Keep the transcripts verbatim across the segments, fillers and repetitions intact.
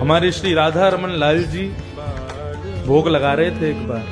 हमारे श्री राधा रमन लाल जी भोग लगा रहे थे। एक बार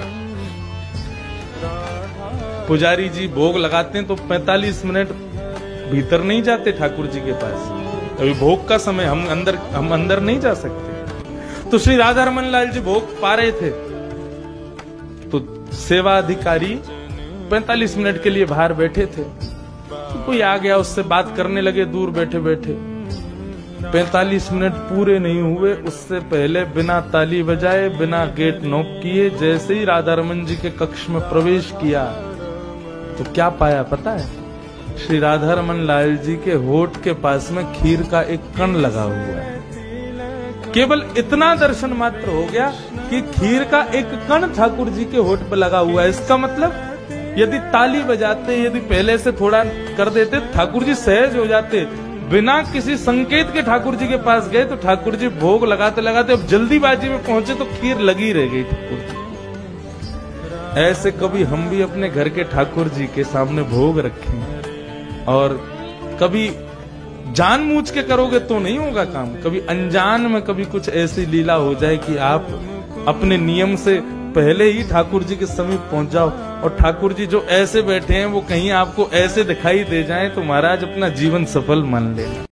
पुजारी जी भोग लगाते हैं तो पैंतालीस मिनट भीतर नहीं जाते ठाकुर जी के पास। अभी भोग का समय, हम अंदर हम अंदर नहीं जा सकते। तो श्री राधा रमन लाल जी भोग पा रहे थे तो सेवा अधिकारी पैंतालीस मिनट के लिए बाहर बैठे थे। तो कोई आ गया, उससे बात करने लगे दूर बैठे बैठे। पैंतालीस मिनट पूरे नहीं हुए उससे पहले बिना ताली बजाए, बिना गेट नॉक किए, जैसे ही राधा रमन जी के कक्ष में प्रवेश किया तो क्या पाया पता है? श्री राधा रमन लाल जी के होठ के पास में खीर का एक कण लगा हुआ है। केवल इतना दर्शन मात्र हो गया कि खीर का एक कण ठाकुर जी के होठ पर लगा हुआ है। इसका मतलब यदि ताली बजाते, यदि पहले से थोड़ा कर देते, ठाकुर जी सहज हो जाते। बिना किसी संकेत के ठाकुर जी के पास गए तो ठाकुर जी भोग लगाते लगाते अब जल्दीबाजी में पहुंचे तो खीर लगी रह गई ठाकुर जी। ऐसे कभी हम भी अपने घर के ठाकुर जी के सामने भोग रखें, और कभी जानबूझ के करोगे तो नहीं होगा काम, कभी अनजान में कभी कुछ ऐसी लीला हो जाए कि आप अपने नियम से पहले ही ठाकुर जी के समीप पहुंच जाओ और ठाकुर जी जो ऐसे बैठे हैं वो कहीं आपको ऐसे दिखाई दे जाएं तो महाराज अपना जीवन सफल मान लेना।